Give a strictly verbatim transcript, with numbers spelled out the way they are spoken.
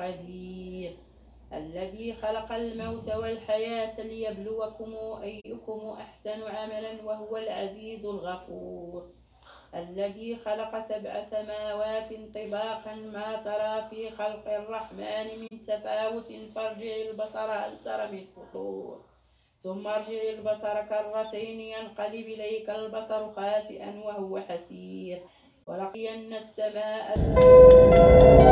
قدير الذي خلق الموت والحياة ليبلوكم أيكم أحسن عملا وهو العزيز الغفور الذي خلق سبع سماوات طباقا ما ترى في خلق الرحمن من تفاوت فارجع البصر هل ترى من فطور ثم ارجع البصر كرتين ينقلب إليك البصر خاسئا وهو حسير ولقين السماء